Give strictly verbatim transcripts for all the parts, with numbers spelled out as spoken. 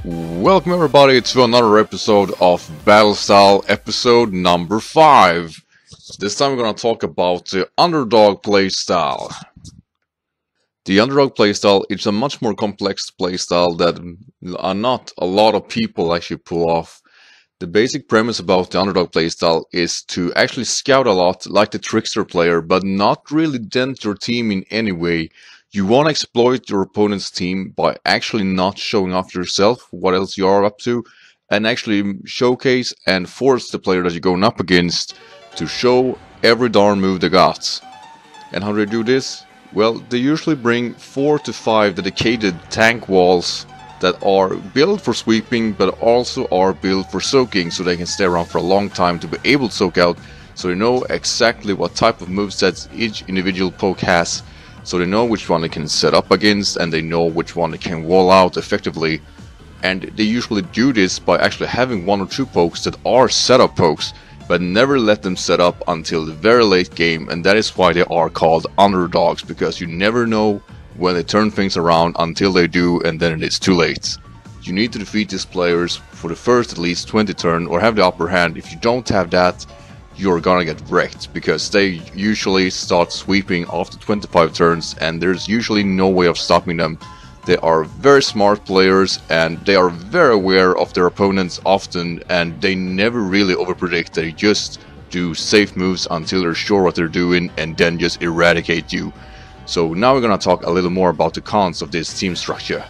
Welcome everybody to another episode of Battlestyle, episode number five. This time we're going to talk about the Underdog playstyle. The Underdog playstyle is a much more complex playstyle that are not a lot of people actually pull off. The basic premise about the Underdog playstyle is to actually scout a lot like the Trickster player, but not really dent your team in any way. You want to exploit your opponent's team by actually not showing off yourself, what else you are up to, and actually showcase and force the player that you're going up against to show every darn move they got. And how do they do this? Well, they usually bring four to five dedicated tank walls that are built for sweeping, but also are built for soaking, so they can stay around for a long time to be able to soak out, so they know exactly what type of movesets each individual poke has. So they know which one they can set up against, and they know which one they can wall out effectively. And they usually do this by actually having one or two pokes that are setup pokes, but never let them set up until the very late game, and that is why they are called underdogs, because you never know when they turn things around until they do, and then it is too late. You need to defeat these players for the first at least twenty turn or have the upper hand. If you don't have that, you're gonna get wrecked, because they usually start sweeping after twenty-five turns, and there's usually no way of stopping them. They are very smart players, and they are very aware of their opponents often, and they never really overpredict. They just do safe moves until they're sure what they're doing, and then just eradicate you. So now we're gonna talk a little more about the cons of this team structure.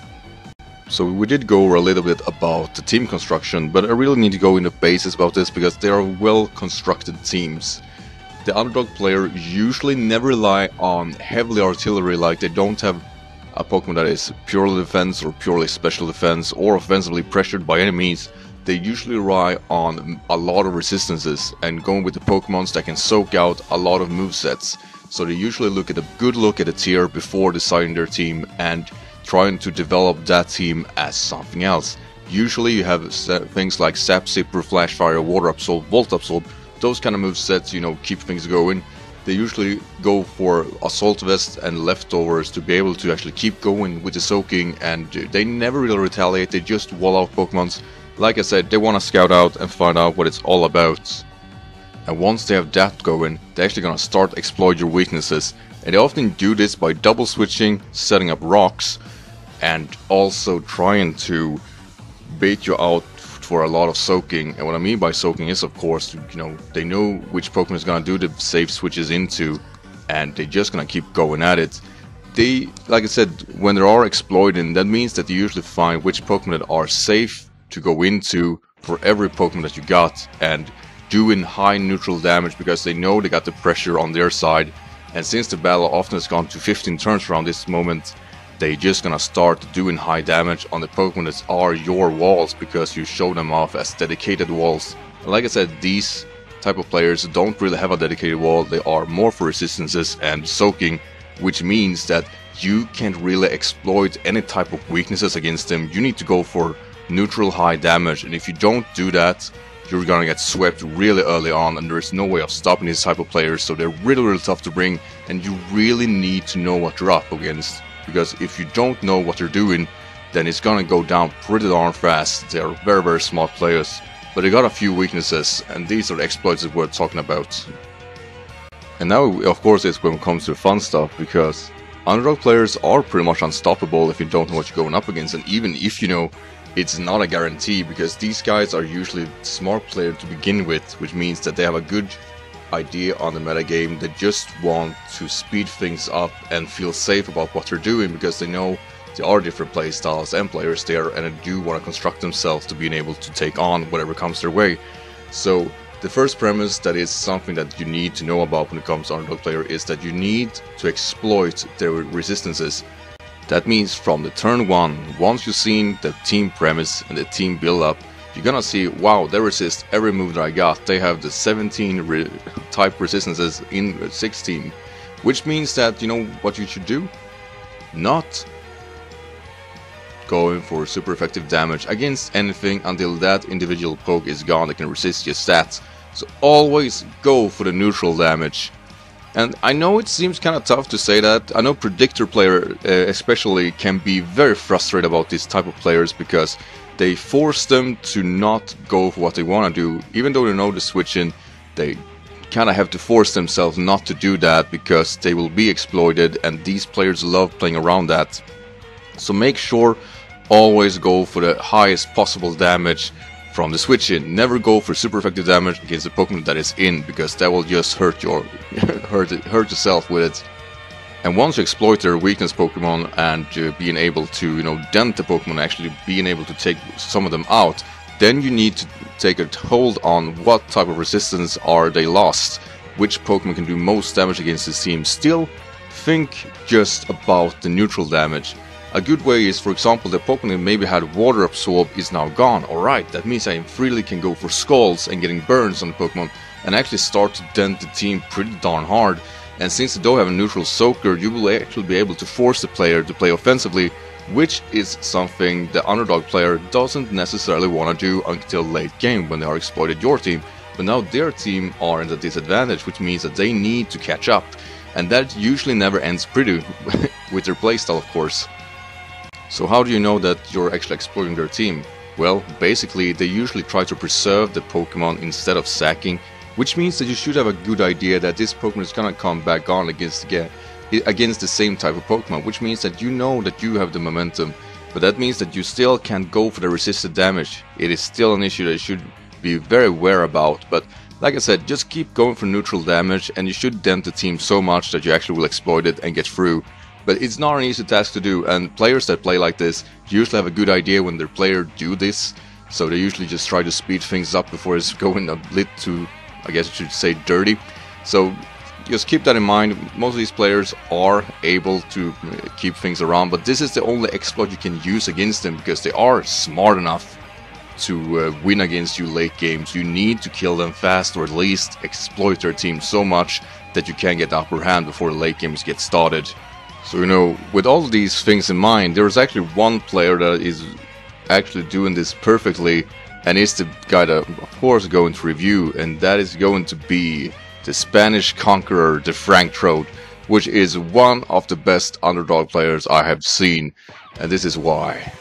So we did go over a little bit about the team construction, but I really need to go into basics about this because they are well constructed teams. The Underdog player usually never rely on heavily artillery, like they don't have a Pokemon that is purely defense or purely special defense or offensively pressured by any means. They usually rely on a lot of resistances and going with the Pokemons that can soak out a lot of movesets. So they usually look at a good look at a tier before deciding their team and trying to develop that team as something else. Usually you have things like Sap Zipper, Flash Fire, Water Absorb, Volt Absorb, those kind of movesets, you know, keep things going. They usually go for Assault Vest and Leftovers to be able to actually keep going with the soaking, and they never really retaliate, they just wall out Pokemons. Like I said, they want to scout out and find out what it's all about. And once they have that going, they're actually gonna start exploit your weaknesses. And they often do this by double switching, setting up rocks, and also trying to bait you out for a lot of soaking. And what I mean by soaking is, of course, you know, they know which Pokemon is gonna do the safe switches into, and they're just gonna keep going at it. They, like I said, when they are exploiting, that means that you usually find which Pokemon that are safe to go into for every Pokemon that you got, and doing high neutral damage because they know they got the pressure on their side. And since the battle often has gone to fifteen turns around this moment, they just gonna start doing high damage on the Pokemon that are your walls, because you show them off as dedicated walls. And like I said, these type of players don't really have a dedicated wall. They are more for resistances and soaking, which means that you can't really exploit any type of weaknesses against them. You need to go for neutral high damage, and if you don't do that, you're gonna get swept really early on, and there's no way of stopping these type of players. So they're really really tough to bring, and you really need to know what you're up against, because if you don't know what they're doing, then it's gonna go down pretty darn fast. They're very very smart players, but they got a few weaknesses, and these are the exploits that we're talking about. And now of course it's when it comes to fun stuff, because Underdog players are pretty much unstoppable if you don't know what you're going up against. And even if you know, it's not a guarantee, because these guys are usually smart players to begin with, which means that they have a good idea on the metagame. They just want to speed things up and feel safe about what they're doing, because they know there are different playstyles and players there, and they do want to construct themselves to being able to take on whatever comes their way. So the first premise that is something that you need to know about when it comes to Underdog player is that you need to exploit their resistances. That means from the turn one, once you've seen the team premise and the team build up, you're gonna see, wow, they resist every move that I got. They have the seventeen re type resistances in sixteen, which means that, you know what you should do? Not going for super effective damage against anything until that individual poke is gone that can resist your stats. So always go for the neutral damage. And I know it seems kind of tough to say that. I know predictor player uh, especially can be very frustrated about this type of players because they force them to not go for what they want to do. Even though they know the switch in, they kind of have to force themselves not to do that because they will be exploited, and these players love playing around that. So make sure always go for the highest possible damage from the switch in. Never go for super effective damage against the Pokemon that is in, because that will just hurt your hurt it, hurt yourself with it. And once you exploit their weakness Pokemon and uh, being able to, you know, dent the Pokemon, actually being able to take some of them out, then you need to take a hold on what type of resistance are they lost, which Pokemon can do most damage against this team. Still, think just about the neutral damage. A good way is, for example, the Pokemon that maybe had Water Absorb is now gone. Alright, that means I freely can go for Scalds and getting burns on the Pokemon and actually start to dent the team pretty darn hard. And since they don't have a neutral Soaker, you will actually be able to force the player to play offensively, which is something the underdog player doesn't necessarily want to do until late game when they are exploited your team. But now their team are at a disadvantage, which means that they need to catch up. And that usually never ends pretty, with their playstyle of course. So how do you know that you're actually exploiting their team? Well, basically they usually try to preserve the Pokemon instead of sacking, which means that you should have a good idea that this Pokemon is gonna come back on against the, against the same type of Pokemon, which means that you know that you have the momentum, but that means that you still can't go for the resisted damage. It is still an issue that you should be very aware about, but like I said, just keep going for neutral damage and you should dent the team so much that you actually will exploit it and get through. But it's not an easy task to do, and players that play like this usually have a good idea when their player do this, so they usually just try to speed things up before it's going a bit too, I guess you should say, dirty. So just keep that in mind. Most of these players are able to keep things around, but this is the only exploit you can use against them because they are smart enough to uh, win against you late games. You need to kill them fast, or at least exploit their team so much that you can get the upper hand before the late games get started. So, you know, with all of these things in mind, there is actually one player that is actually doing this perfectly, and is the guy that, of course, going to review, and that is going to be the Spanish conqueror, the FRANCTRODE, which is one of the best underdog players I have seen, and this is why.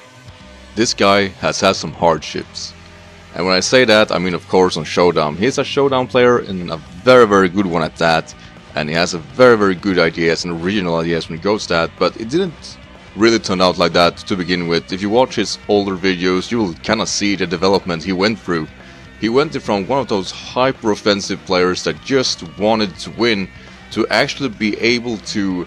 This guy has had some hardships, and when I say that, I mean of course on Showdown. He's a Showdown player, and a very very good one at that, and he has a very very good ideas and original ideas when he goes that, but it didn't really turn out like that to begin with. If you watch his older videos, you will kind of see the development he went through. He went from one of those hyper offensive players that just wanted to win to actually be able to,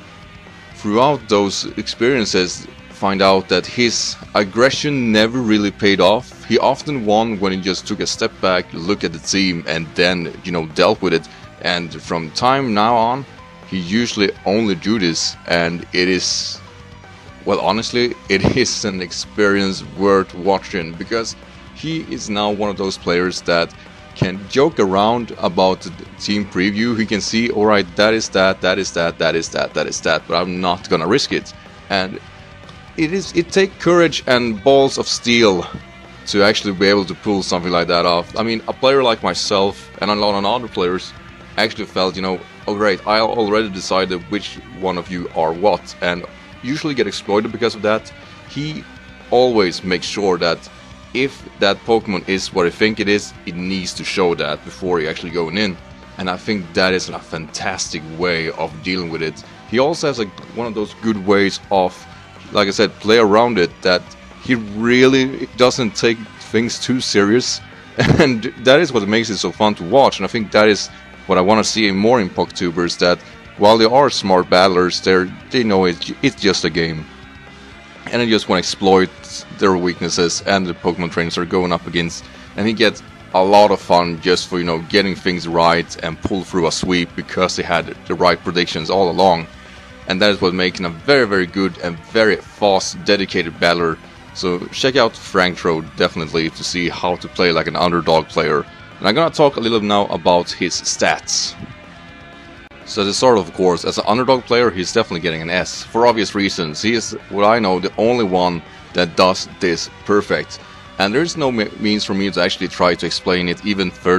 throughout those experiences, find out that his aggression never really paid off. He often won when he just took a step back, looked at the team, and then, you know, dealt with it. And from time now on, he usually only do this, and it is, well, honestly, it is an experience worth watching, because he is now one of those players that can joke around about the team preview. He can see, alright, that is that, that is that, that is that, that is that, but I'm not gonna risk it. And it is it takes courage and balls of steel to actually be able to pull something like that off. I mean, a player like myself and a lot of other players actually felt, you know, oh great, I already decided which one of you are what, and usually get exploited because of that. He always makes sure that if that Pokemon is what I think it is, it needs to show that before he actually going in, and I think that is a fantastic way of dealing with it. He also has like one of those good ways of, like I said, play around it, that he really doesn't take things too serious, and that is what makes it so fun to watch. And I think that is what I want to see more in PokTubers, that while they are smart battlers, they they know it, it's just a game, and they just want to exploit their weaknesses and the Pokemon trainers are going up against, and he gets a lot of fun just for, you know, getting things right and pull through a sweep because they had the right predictions all along. And that is what makes him a very very good and very fast, dedicated battler. So check out FRANCTRODE definitely to see how to play like an underdog player. And I'm gonna talk a little now about his stats. So to start, of course, as an underdog player, he's definitely getting an S, for obvious reasons. He is, what I know, the only one that does this perfect. And there's no means for me to actually try to explain it even further.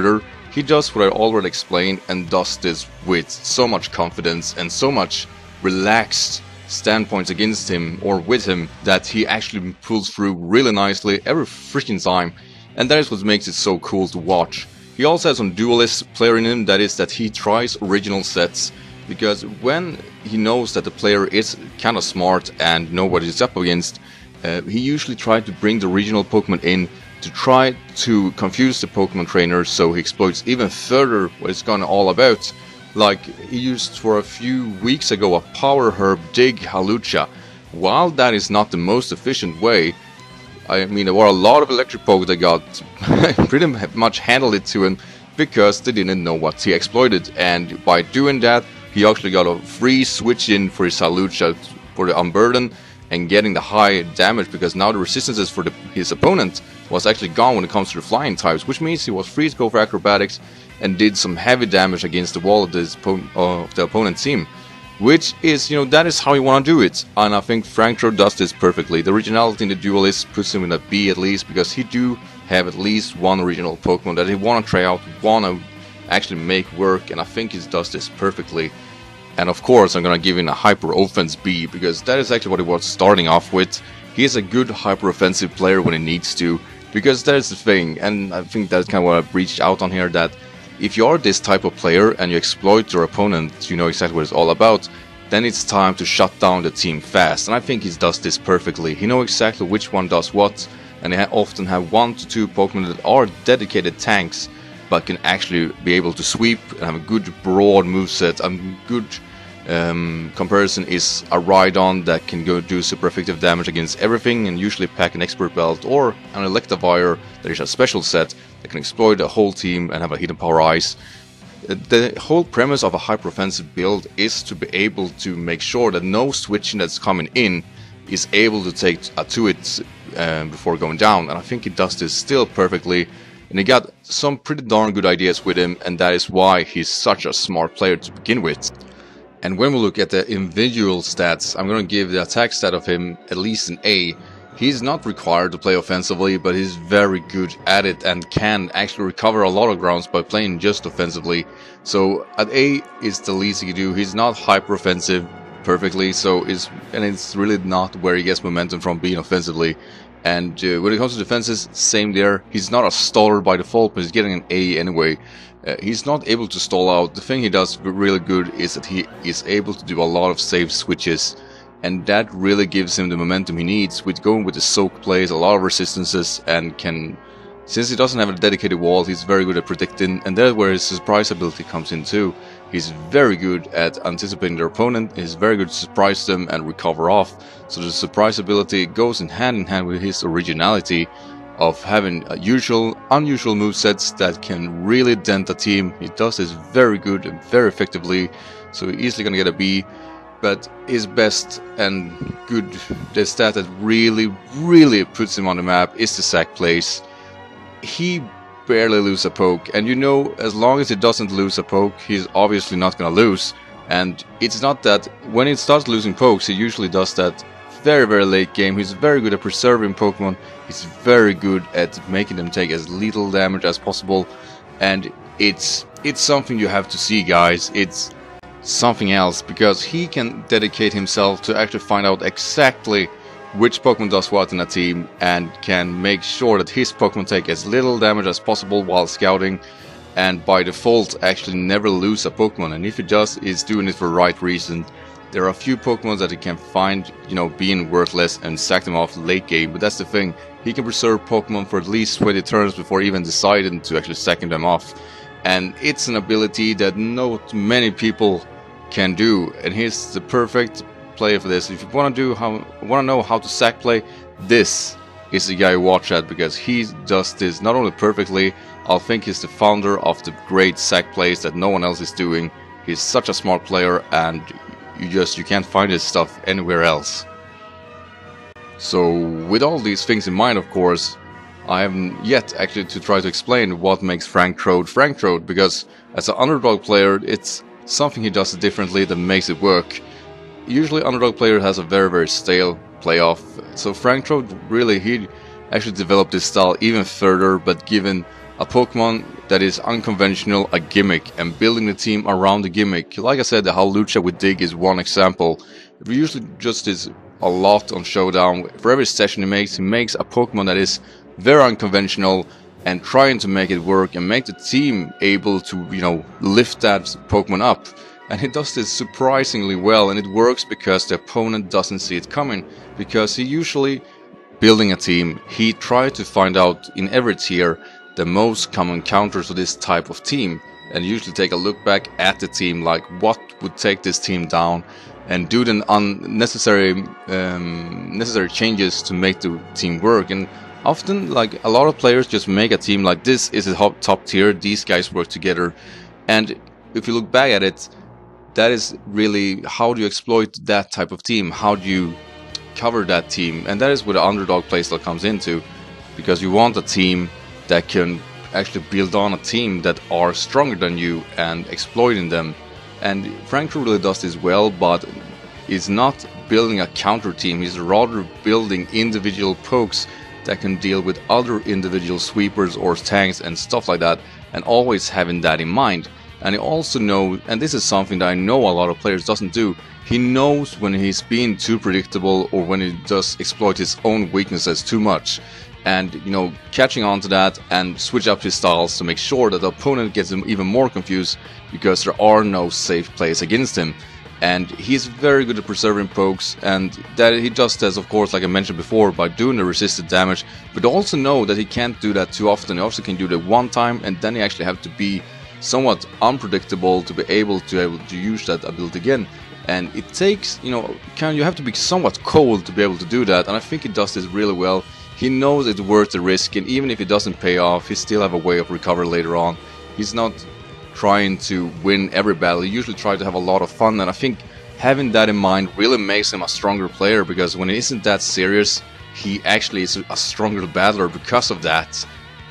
he does what I already explained and does this with so much confidence and so much relaxed standpoints against him or with him that he actually pulls through really nicely every freaking time, and that is what makes it so cool to watch. He also has some duelist player in him, that is that he tries original sets, because when he knows that the player is kind of smart and know what he's up against, uh, he usually tries to bring the original Pokemon in to try to confuse the Pokemon trainer, so he exploits even further what it's gone all about. Like he used for a few weeks ago a Power Herb Dig Halucha. While that is not the most efficient way, I mean, there were a lot of electric Poke that got pretty much handled it to him because they didn't know what he exploited, and by doing that he actually got a free switch in for his Halucha for the Unburden and getting the high damage, because now the resistances for the, his opponent was actually gone when it comes to the flying types, which means he was free to go for acrobatics and did some heavy damage against the wall of, this, uh, of the opponent's team. Which is, you know, that is how you want to do it, and I think FRANCTRODE does this perfectly. The originality in the duelist puts him in a B at least, because he do have at least one original Pokemon that he want to try out, want to actually make work, and I think he does this perfectly. And of course I'm gonna give him a hyper offense B, because that is actually what he was starting off with. He is a good hyper offensive player when he needs to, because that is the thing, and I think that's kind of what I've reached out on here, that if you are this type of player and you exploit your opponent, you know exactly what it's all about, then it's time to shut down the team fast, and I think he does this perfectly. He knows exactly which one does what, and they often have one to two Pokemon that are dedicated tanks, but can actually be able to sweep and have a good broad moveset. A good um, comparison is a Rhydon that can go do super effective damage against everything and usually pack an Expert Belt, or an Electivire that is a special set that can exploit a whole team and have a Hidden Power Ice. The whole premise of a hyper offensive build is to be able to make sure that no switching that's coming in is able to take a to it uh, before going down, and I think he does this still perfectly. And he got some pretty darn good ideas with him, and that is why he's such a smart player to begin with. And when we look at the individual stats, I'm going to give the attack stat of him at least an A. He's not required to play offensively, but he's very good at it and can actually recover a lot of grounds by playing just offensively. So at A is the least he can do. He's not hyper offensive perfectly, so is and it's really not where he gets momentum from being offensively. And uh, when it comes to defenses, same there. He's not a staller by default, but he's getting an A anyway. Uh, he's not able to stall out. The thing he does really good is that he is able to do a lot of safe switches, and that really gives him the momentum he needs with going with the soak plays, a lot of resistances, and can, since he doesn't have a dedicated wall, he's very good at predicting, and that's where his surprise ability comes in too. He's very good at anticipating their opponent, he's very good to surprise them and recover off, so the surprise ability goes in hand in hand with his originality of having a usual, unusual movesets that can really dent a team. He does this very good and very effectively, so he's easily gonna get a B. But his best and good, the stat that really, really puts him on the map is the sack plays. He barely loses a poke, and you know, as long as he doesn't lose a poke, he's obviously not gonna lose. And it's not that when he starts losing pokes, he usually does that very, very late game. He's very good at preserving Pokemon. He's very good at making them take as little damage as possible, and it's it's something you have to see, guys. It's something else, because he can dedicate himself to actually find out exactly which Pokemon does what in a team, and can make sure that his Pokemon take as little damage as possible while scouting, and by default actually never lose a Pokemon. And if he does, he's doing it for the right reason. There are a few Pokemon that he can find, you know, being worthless and sack them off late game, but that's the thing. He can preserve Pokemon for at least twenty turns before even deciding to actually sacking them off. And it's an ability that not many people can do, and he's the perfect player for this. If you want to do how want to know how to sack play, this is the guy you watch at, because he does this not only perfectly, I think he's the founder of the great sack plays that no one else is doing. He's such a smart player, and you just you can't find his stuff anywhere else. So with all these things in mind, of course, I haven't yet actually to try to explain what makes FRANCTRODE FRANCTRODE, because as an Underdog player, it's something he does differently that makes it work. Usually Underdog player has a very very stale playoff, so FRANCTRODE really, he actually developed this style even further, but given a Pokemon that is unconventional, a gimmick, and building the team around the gimmick. Like I said, the Hawlucha with Dig is one example. It usually just is a lot on Showdown. For every session he makes, he makes a Pokemon that is very unconventional and trying to make it work and make the team able to, you know, lift that Pokemon up. And he does this surprisingly well, and it works because the opponent doesn't see it coming, because he usually, building a team, he tries to find out in every tier the most common counters to this type of team, and usually take a look back at the team, like what would take this team down, and do the unnecessary um, necessary changes to make the team work. And often, like, a lot of players just make a team like, this is a top, top tier, these guys work together. And if you look back at it, that is really, how do you exploit that type of team? How do you cover that team? And that is where the Underdog playstyle comes into, because you want a team that can actually build on a team that are stronger than you and exploiting them. And FRANCTRODE really does this well, but is not building a counter team. He's rather building individual pokes that can deal with other individual sweepers or tanks and stuff like that, and always having that in mind. And he also knows, and this is something that I know a lot of players doesn't do, he knows when he's being too predictable or when he does exploit his own weaknesses too much. And, you know, catching on to that and switch up his styles to make sure that the opponent gets him even more confused, because there are no safe plays against him. And he's very good at preserving pokes, and that he does this, of course, like I mentioned before, by doing the resisted damage, but also know that he can't do that too often. He also can do that one time, and then he actually have to be somewhat unpredictable to be able to able to use that ability again. And it takes, you know, kind of, you have to be somewhat cold to be able to do that, and I think he does this really well. He knows it's worth the risk, and even if it doesn't pay off, he still have a way of recovery later on. He's not trying to win every battle, he usually tries to have a lot of fun, and I think having that in mind really makes him a stronger player, because when he isn't that serious, he actually is a stronger battler because of that.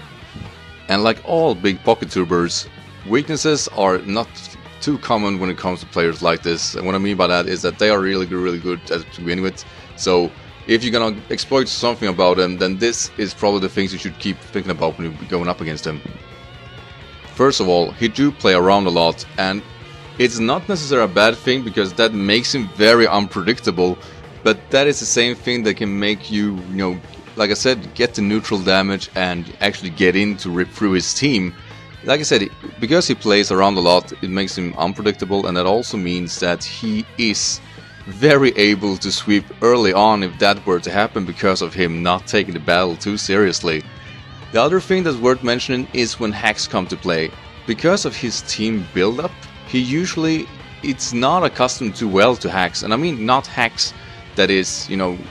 And like all big pocket tubers, weaknesses are not too common when it comes to players like this, and what I mean by that is that they are really good, really good at to begin with. So if you're gonna exploit something about them, then this is probably the things you should keep thinking about when you're going up against them. First of all, he do play around a lot, and it's not necessarily a bad thing, because that makes him very unpredictable, but that is the same thing that can make you, you know, like I said, get the neutral damage and actually get in to rip through his team. Like I said, because he plays around a lot, it makes him unpredictable, and that also means that he is very able to sweep early on if that were to happen, because of him not taking the battle too seriously. The other thing that's worth mentioning is when hacks come to play. Because of his team build-up, he usually it's not accustomed too well to hacks, and I mean not hacks that is, you know,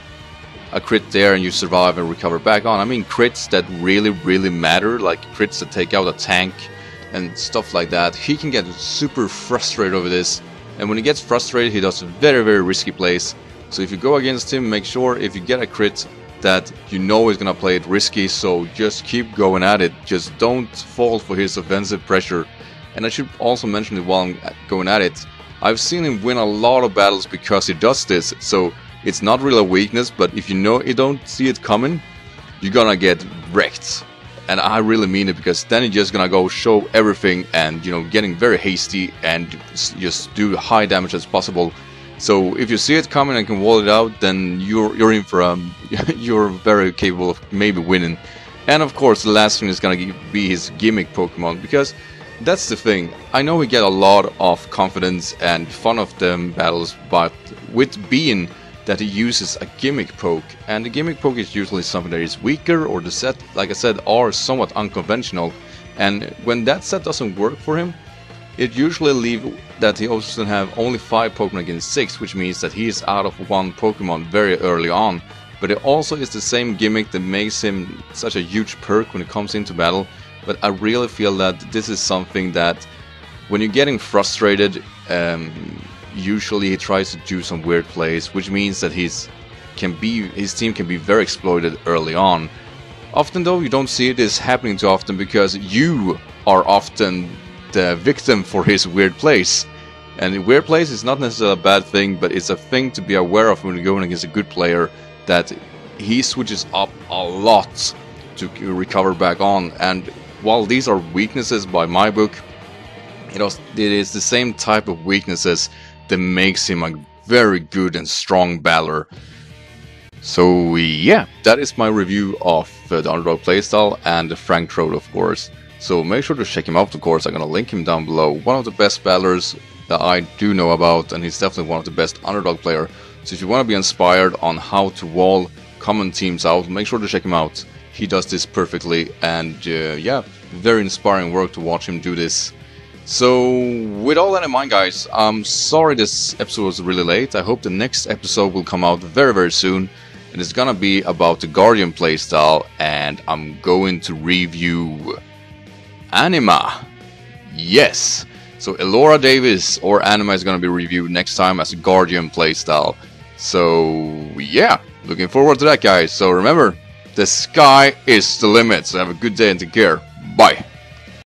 a crit there and you survive and recover back on. I mean crits that really, really matter, like crits that take out a tank and stuff like that. He can get super frustrated over this, and when he gets frustrated, he does very, very risky plays. So if you go against him, make sure if you get a crit that you know he's gonna play it risky, so just keep going at it. Just don't fall for his offensive pressure. And I should also mention it while I'm going at it, I've seen him win a lot of battles because he does this, so it's not really a weakness, but if you know you don't see it coming, you're gonna get wrecked. And I really mean it, because then you're just gonna go show everything and, you know, getting very hasty and just do high damage as possible. So if you see it coming and can wall it out, then you're you're in for um you're very capable of maybe winning. And of course, the last thing is gonna be his gimmick Pokemon, because that's the thing. I know we get a lot of confidence and fun of them battles, but with being that he uses a gimmick poke, and the gimmick poke is usually something that is weaker, or the set, like I said, are somewhat unconventional, and when that set doesn't work for him, it usually leaves that he also have only five Pokemon against six, which means that he is out of one Pokemon very early on. But it also is the same gimmick that makes him such a huge perk when it comes into battle. But I really feel that this is something that when you're getting frustrated, um, usually he tries to do some weird plays, which means that he's can be his team can be very exploited early on. Often though, you don't see this happening too often, because you are often the victim for his weird plays. And weird plays is not necessarily a bad thing, but it's a thing to be aware of when you're going against a good player, that he switches up a lot to recover back on. And while these are weaknesses by my book, you know, it is the same type of weaknesses that makes him a very good and strong battler. So yeah, that is my review of uh, the Underdog playstyle and the FRANCTRODE, of course. So make sure to check him out, of course. I'm gonna link him down below. One of the best battlers that I do know about, and he's definitely one of the best Underdog player. So if you want to be inspired on how to wall common teams out, make sure to check him out. He does this perfectly, and uh, yeah, very inspiring work to watch him do this. So with all that in mind, guys, I'm sorry this episode was really late. I hope the next episode will come out very very soon, and it's gonna be about the Guardian playstyle, and I'm going to review Anima. Yes, so Elora Davis or Anima is gonna be reviewed next time as a Guardian playstyle. So yeah, looking forward to that, guys. So remember, the sky is the limit. So have a good day and take care. Bye.